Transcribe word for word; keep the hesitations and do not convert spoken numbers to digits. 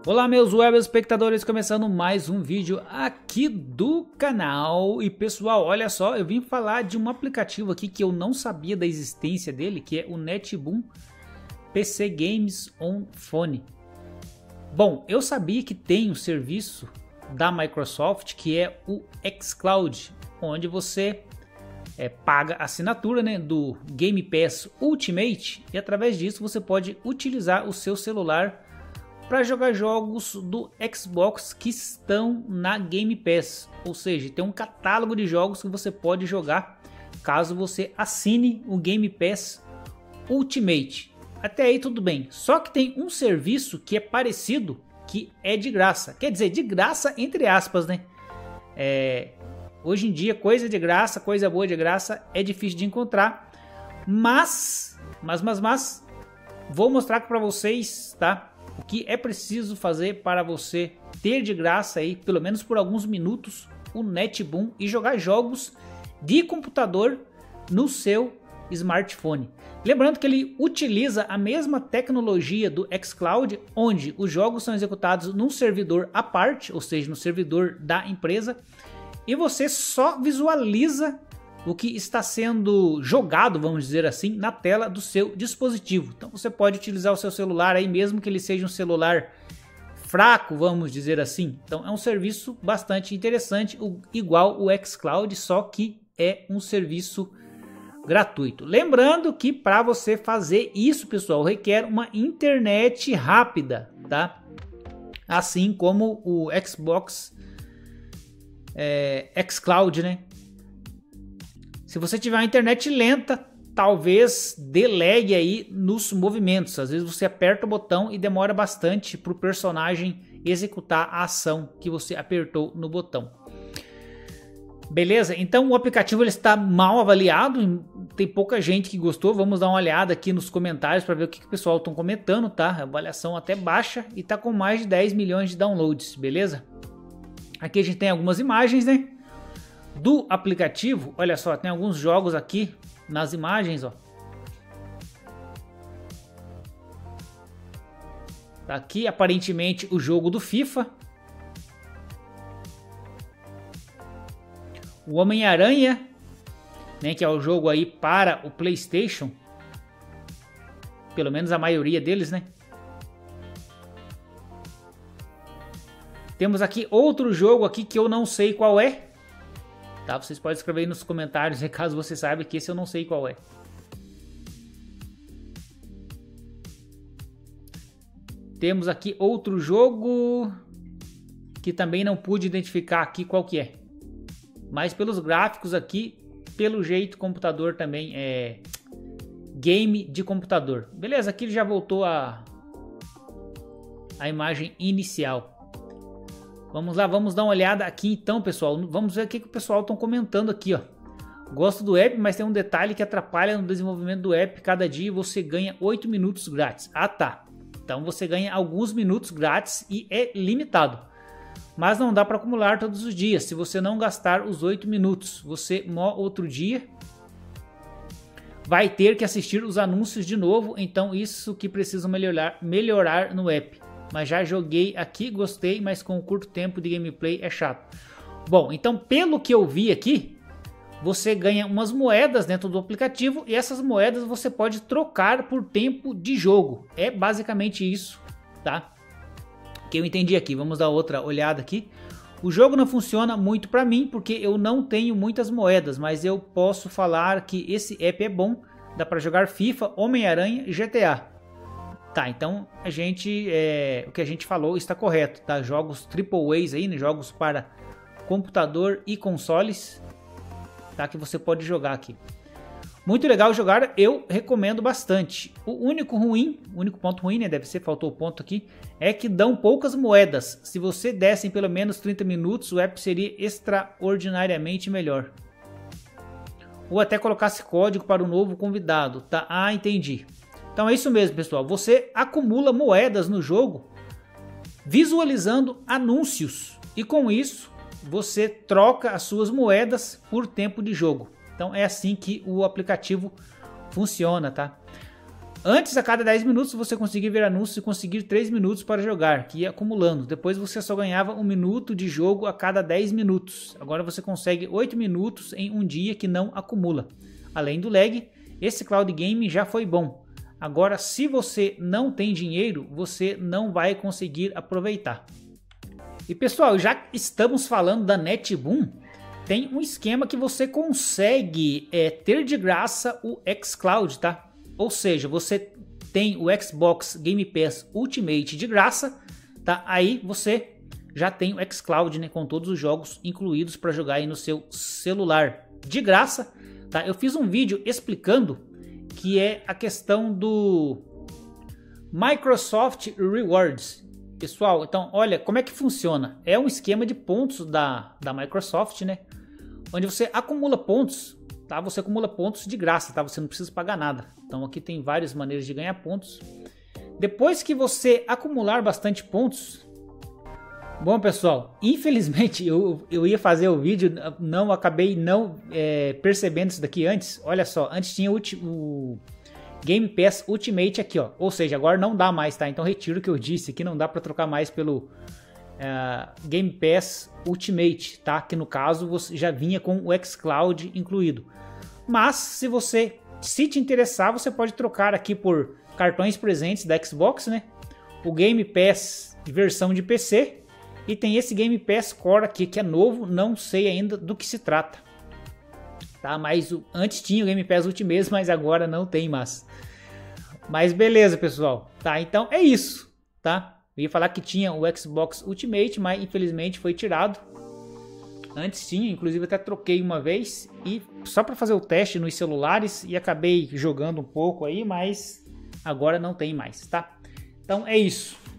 Olá meus web espectadores, começando mais um vídeo aqui do canal. E pessoal, olha só, eu vim falar de um aplicativo aqui que eu não sabia da existência dele, que é o NetBoom P C Games on Phone. Bom, eu sabia que tem um serviço da Microsoft que é o xCloud, onde você é, paga a assinatura, né, do Game Pass Ultimate, e através disso você pode utilizar o seu celular para jogar jogos do Xbox que estão na Game Pass, ou seja, tem um catálogo de jogos que você pode jogar caso você assine o Game Pass Ultimate. Até aí tudo bem, só que tem um serviço que é parecido, que é de graça, quer dizer, de graça entre aspas, né? É, hoje em dia coisa de graça, coisa boa de graça é difícil de encontrar, mas, mas, mas, mas, vou mostrar para vocês, tá? O que é preciso fazer para você ter de graça aí, pelo menos por alguns minutos, o NetBoom e jogar jogos de computador no seu smartphone. Lembrando que ele utiliza a mesma tecnologia do xCloud, onde os jogos são executados num servidor à parte, ou seja, no servidor da empresa, e você só visualiza o que está sendo jogado, vamos dizer assim, na tela do seu dispositivo. Então você pode utilizar o seu celular aí, mesmo que ele seja um celular fraco, vamos dizer assim. Então é um serviço bastante interessante, igual o xCloud, só que é um serviço gratuito. Lembrando que para você fazer isso, pessoal, requer uma internet rápida, tá? Assim como o Xbox é, xCloud, né? Se você tiver uma internet lenta, talvez delegue aí nos movimentos. Às vezes você aperta o botão e demora bastante para o personagem executar a ação que você apertou no botão. Beleza? Então o aplicativo ele está mal avaliado, tem pouca gente que gostou. Vamos dar uma olhada aqui nos comentários para ver o que, que o pessoal está comentando, tá? A avaliação até baixa e está com mais de dez milhões de downloads, beleza? Aqui a gente tem algumas imagens, né? Do aplicativo, olha só, tem alguns jogos aqui nas imagens, ó. Tá aqui aparentemente o jogo do FIFA. O Homem-Aranha, né, que é o jogo aí para o PlayStation. Pelo menos a maioria deles, né? Temos aqui outro jogo aqui que eu não sei qual é. Tá? Vocês podem escrever aí nos comentários, caso você saiba que esse eu não sei qual é. Temos aqui outro jogo que também não pude identificar aqui qual que é. Mas pelos gráficos aqui, pelo jeito, computador também é game de computador. Beleza, aqui ele já voltou a, a imagem inicial. Vamos lá, vamos dar uma olhada aqui então, pessoal. Vamos ver o que, que o pessoal está comentando aqui, ó. Gosto do app, mas tem um detalhe que atrapalha no desenvolvimento do app. Cada dia você ganha oito minutos grátis. Ah, tá. Então você ganha alguns minutos grátis e é limitado. Mas não dá para acumular todos os dias. Se você não gastar os oito minutos, você no outro dia vai ter que assistir os anúncios de novo. Então isso que precisa melhorar, melhorar no app. Mas já joguei aqui, gostei, mas com um curto tempo de gameplay é chato. Bom, então pelo que eu vi aqui, você ganha umas moedas dentro do aplicativo e essas moedas você pode trocar por tempo de jogo. É basicamente isso, tá? Que eu entendi aqui. Vamos dar outra olhada aqui. O jogo não funciona muito para mim porque eu não tenho muitas moedas, mas eu posso falar que esse app é bom. Dá para jogar FIFA, Homem-Aranha e G T A. Tá, então a gente, é, o que a gente falou está correto, tá? Jogos triple A's aí, né? Jogos para computador e consoles, tá? Que você pode jogar aqui. Muito legal jogar, eu recomendo bastante. O único ruim, o único ponto ruim, né? Deve ser, faltou o ponto aqui, é que dão poucas moedas. Se você desse em pelo menos trinta minutos, o app seria extraordinariamente melhor. Ou até colocasse código para o novo convidado, tá? Ah, entendi. Então é isso mesmo, pessoal. Você acumula moedas no jogo visualizando anúncios. E com isso, você troca as suas moedas por tempo de jogo. Então é assim que o aplicativo funciona, tá? Antes, a cada dez minutos, você conseguia ver anúncios e conseguir três minutos para jogar, que ia acumulando. Depois você só ganhava um minuto de jogo a cada dez minutos. Agora você consegue oito minutos em um dia que não acumula. Além do lag, esse cloud game já foi bom. Agora, se você não tem dinheiro, você não vai conseguir aproveitar. E pessoal, já estamos falando da NetBoom, tem um esquema que você consegue é, ter de graça o xCloud, tá? Ou seja, você tem o Xbox Game Pass Ultimate de graça, tá? Aí você já tem o xCloud, né, com todos os jogos incluídos para jogar aí no seu celular de graça, tá? Eu fiz um vídeo explicando que é a questão do Microsoft Rewards. Pessoal, então olha como é que funciona. É um esquema de pontos da, da Microsoft, né? Onde você acumula pontos, tá? Você acumula pontos de graça, tá? Você não precisa pagar nada. Então aqui tem várias maneiras de ganhar pontos. Depois que você acumular bastante pontos... Bom, pessoal, infelizmente eu, eu ia fazer o vídeo, não acabei não é, percebendo isso daqui antes. Olha só, antes tinha o, o Game Pass Ultimate aqui, ó. Ou seja, agora não dá mais, tá? Então retiro o que eu disse aqui, não dá para trocar mais pelo uh, Game Pass Ultimate, tá? Que no caso você já vinha com o xCloud incluído. Mas se você se te interessar, você pode trocar aqui por cartões presentes da Xbox, né? O Game Pass versão de P C e tem esse Game Pass Core aqui que é novo, não sei ainda do que se trata. Tá? Mas o, antes tinha o Game Pass Ultimate, mas agora não tem mais. Mas beleza, pessoal. Tá? Então é isso, tá? Eu ia falar que tinha o Xbox Ultimate, mas infelizmente foi tirado. Antes tinha, inclusive até troquei uma vez e só para fazer o teste nos celulares e acabei jogando um pouco aí, mas agora não tem mais, tá? Então é isso.